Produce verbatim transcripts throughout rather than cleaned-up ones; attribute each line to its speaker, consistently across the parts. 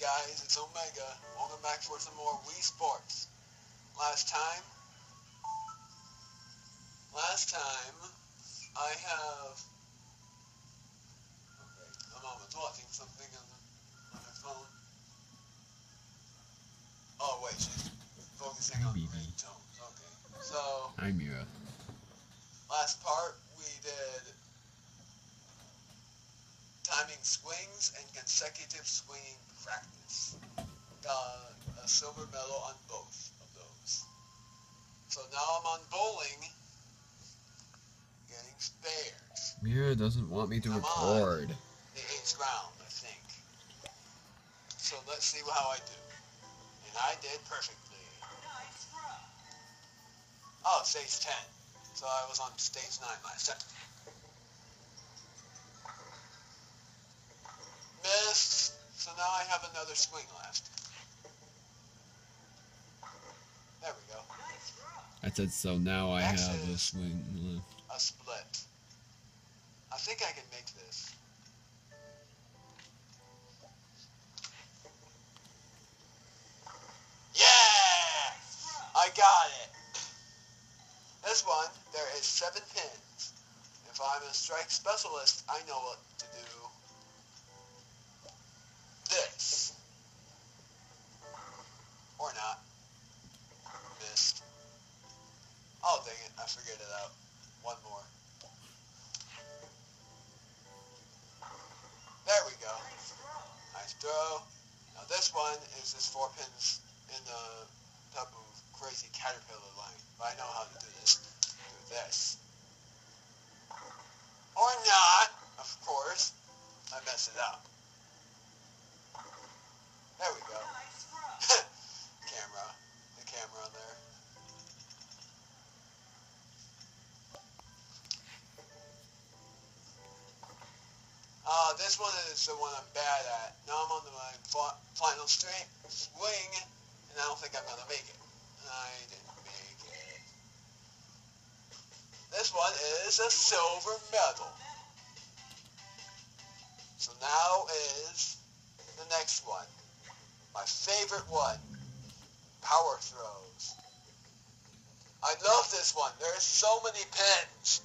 Speaker 1: guys, it's Omega. Welcome back for some more Wii Sports. Last time, last time, I have, okay, my mom was watching something on, the, on her phone. Oh wait, she's focusing on the ringtones, okay. So,
Speaker 2: Hi Mira.
Speaker 1: Last part, we did timing swings and consecutive swinging practice. Got a silver medal on both of those. So now I'm on bowling, getting spares.
Speaker 2: Mira doesn't want me to
Speaker 1: I'm
Speaker 2: record.
Speaker 1: on the eighth round, I think. So let's see how I do. And I did perfectly. Oh, stage ten. So I was on stage nine last time. Missed. So now I have another swing left. There we go.
Speaker 2: I said so now I
Speaker 1: Next
Speaker 2: have a
Speaker 1: is
Speaker 2: swing left.
Speaker 1: a split. I think I can make this. Yeah! I got it. This one, there is seven pins. If I'm a strike specialist, I know what to do. This. Or not. Missed. Oh, dang it. I figured it out. One more. There we go. Nice throw. Now this one is just four pins in the type of crazy caterpillar line. But I know how to do this. Do this. Or not, of course. I messed it up. There we go. Camera. The camera on there. Uh, this one is the one I'm bad at. Now I'm on the my final straight swing, and I don't think I'm going to make it. I didn't make it. This one is a silver medal. So now is the next one. My favorite one. Power throws. I love this one. There's so many pins.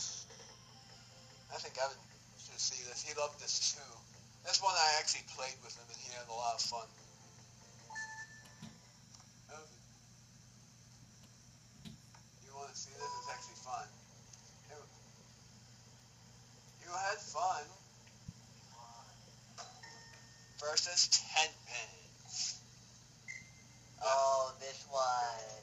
Speaker 1: I think Evan should see this. He loved this too. This one I actually played with him and he had a lot of fun. You want to see this? It's actually fun. You had fun. Versus ten pins.
Speaker 3: Oh, this one.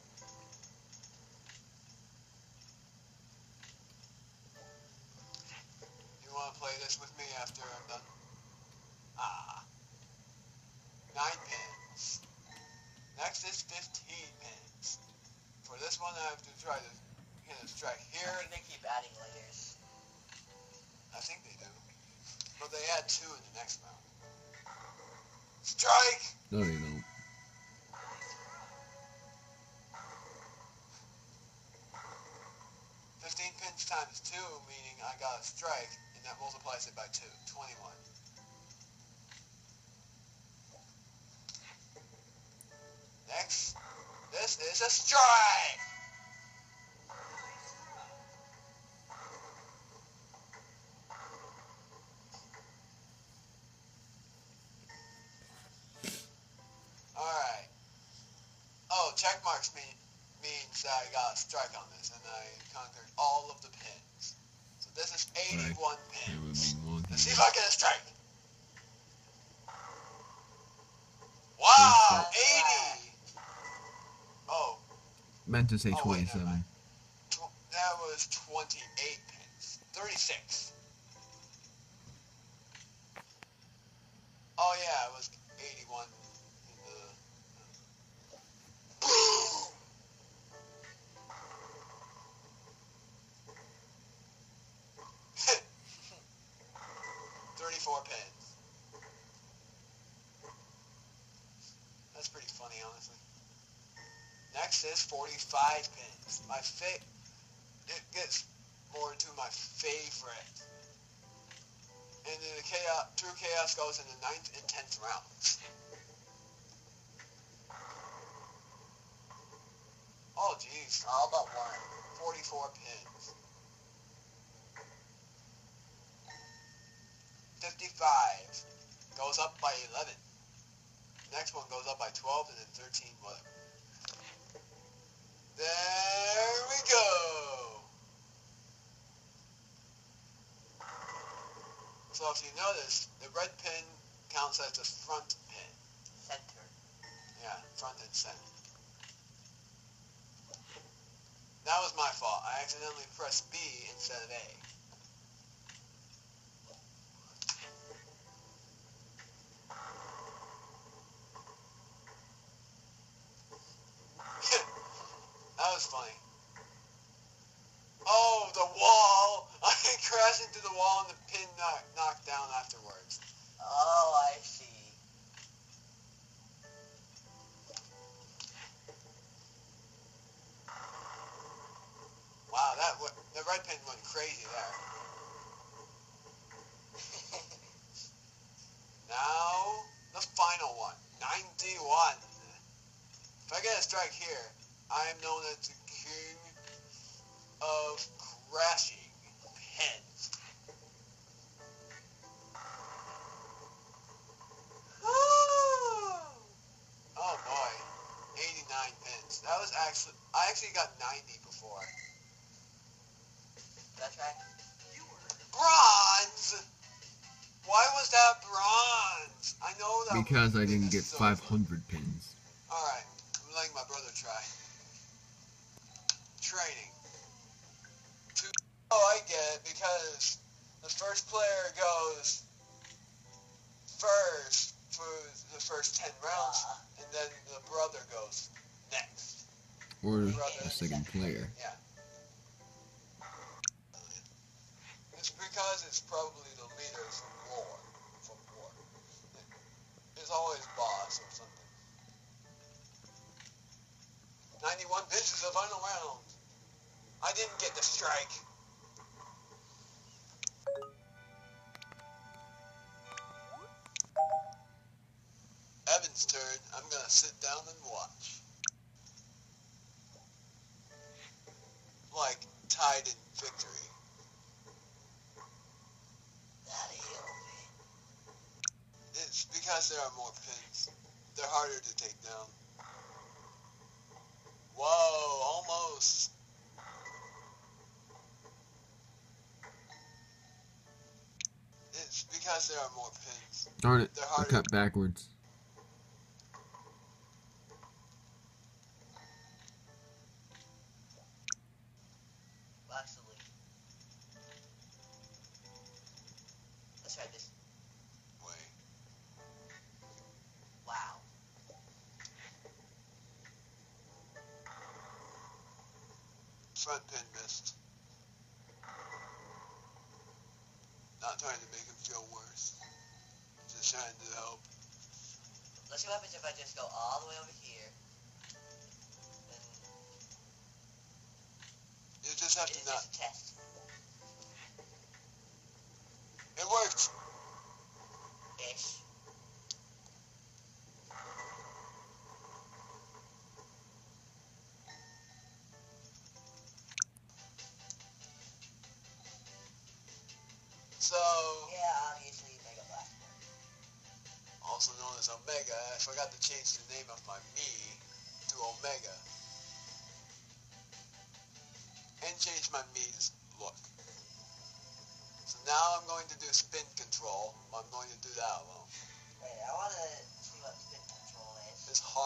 Speaker 1: You want to play this with me after I'm done? Ah. Nine pins. Next is fifteen pins. For this one, I have to try to hit a strike here.
Speaker 3: I think they keep adding layers.
Speaker 1: I think they do. But they add two in the next round. Strike!
Speaker 2: No, they don't.
Speaker 1: fifteen pins times two, meaning I got a strike, and that multiplies it by two. twenty-one. Next, this is a strike! Alright. Oh, check marks mean, means that I got a strike on this, and I conquered all of the pins. So this is eighty-one
Speaker 2: Right. There would
Speaker 1: pins.
Speaker 2: be one.
Speaker 1: Let's see if I get a strike. Wow, eighty! Oh.
Speaker 2: Meant to say
Speaker 1: Oh, wait,
Speaker 2: twenty-seven.
Speaker 1: never mind. Tw- that was twenty-eight pins. thirty-six. Oh yeah, it was eighty-one in the... thirty-four pins. That's pretty funny, honestly. Next is forty-five pins. My fa- it gets more into my favorite. And then the chaos, true chaos goes in the ninth and tenth rounds. Oh, jeez.
Speaker 3: All but one.
Speaker 1: forty-four pins. fifty-five. Goes up by eleven. Next one goes up by twelve and then thirteen. Whatever. There we go. So if you notice, the red pin counts as the front pin.
Speaker 3: Center.
Speaker 1: Yeah, front and center. That was my fault. I accidentally pressed B instead of A. That was funny. Oh, the wall! I crashed into the wall and the pin knocked, knocked down afterwards.
Speaker 3: Oh, I see.
Speaker 1: Wow, that w- the red pin went crazy there. Now, the final one. ninety-one. If I get a strike here, I am known as the king of crashing pins. Oh boy, eighty-nine pins. That was actually, I actually got ninety before.
Speaker 3: That's right.
Speaker 1: Bronze! Why was that bronze? I know that.
Speaker 2: Because I
Speaker 1: was
Speaker 2: didn't get
Speaker 1: silver.
Speaker 2: five hundred pins.
Speaker 1: Alright, I'm letting my brother try. Training. Two. Oh, I get it, because the first player goes first for the first ten rounds,
Speaker 3: Uh,
Speaker 1: and then the brother goes next.
Speaker 2: Or
Speaker 1: Brother.
Speaker 2: a second player.
Speaker 1: Yeah. It's because it's probably the leader from war. From war. It's always boss or something. ninety-one pitches the final round. I didn't get the strike. Evan's turn. I'm gonna sit down and watch. Like, tied in victory.
Speaker 3: Daddy, help me.
Speaker 1: It's because there are more pins. They're harder to take down. Whoa, almost. It's because there are more pins.
Speaker 2: Darn it,
Speaker 1: They're
Speaker 2: I
Speaker 1: harder.
Speaker 2: cut backwards.
Speaker 3: Well, actually. Let's try this.
Speaker 1: Wait.
Speaker 3: Wow.
Speaker 1: Front pin missed. Not trying to make him feel worse. Just trying to help.
Speaker 3: Let's see what happens if I just go all the way over here. Then
Speaker 1: You just have
Speaker 3: it
Speaker 1: to
Speaker 3: is
Speaker 1: not.
Speaker 3: just a test.
Speaker 1: It worked.
Speaker 3: Ish.
Speaker 1: So,
Speaker 3: Yeah, obviously Mega Blast.
Speaker 1: also known as Omega, I forgot to change the name of my Mii to Omega. And change my Mii's look. So now I'm going to do spin control. I'm going to do that alone.
Speaker 3: Wait, I wanna see what spin control is.
Speaker 1: It's hard.